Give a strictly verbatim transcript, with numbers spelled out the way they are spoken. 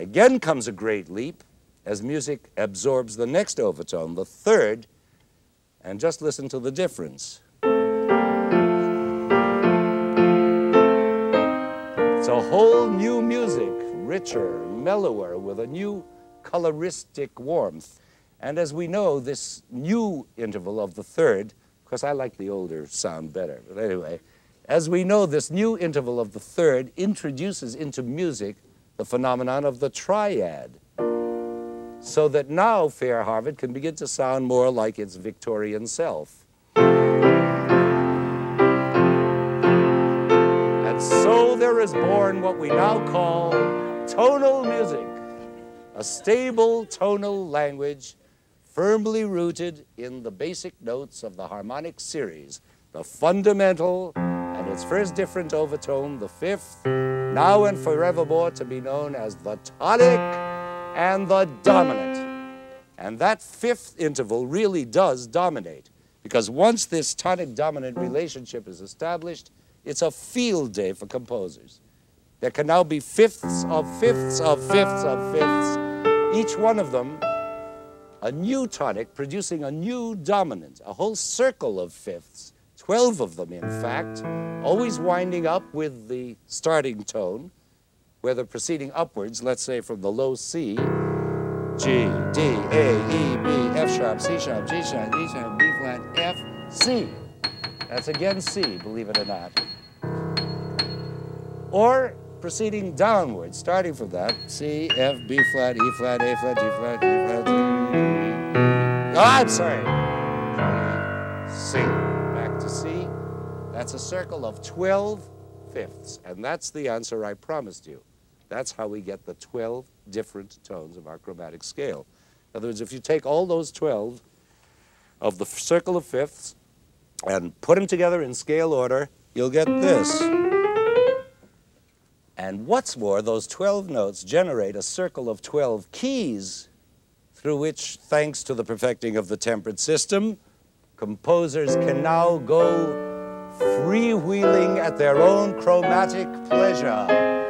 again comes a great leap as music absorbs the next overtone, the third, and just listen to the difference. It's a whole new music, richer, mellower, with a new coloristic warmth. And as we know, this new interval of the third, because I like the older sound better, but anyway, as we know, this new interval of the third introduces into music the phenomenon of the triad, so that now Fair Harvard can begin to sound more like its Victorian self. And so there is born what we now call tonal music, a stable tonal language firmly rooted in the basic notes of the harmonic series, the fundamental and its first different overtone, the fifth, now and forevermore to be known as the tonic and the dominant. And that fifth interval really does dominate, because once this tonic-dominant relationship is established, it's a field day for composers. There can now be fifths of fifths of fifths of fifths, each one of them a new tonic producing a new dominant, a whole circle of fifths, twelve of them in fact, always winding up with the starting tone, whether proceeding upwards, let's say from the low C, G, D, A, E, B, F sharp, C sharp, G sharp, D sharp, B flat, F, C. That's again C, believe it or not. Or proceeding downwards, starting from that, C, F, B flat, E flat, A flat, G flat, D flat, C. Oh, I'm sorry. C, back to C. That's a circle of twelve fifths, and that's the answer I promised you. That's how we get the twelve different tones of our chromatic scale. In other words, if you take all those twelve of the circle of fifths and put them together in scale order, you'll get this. And what's more, those twelve notes generate a circle of twelve keys through which, thanks to the perfecting of the tempered system, composers can now go freewheeling at their own chromatic pleasure.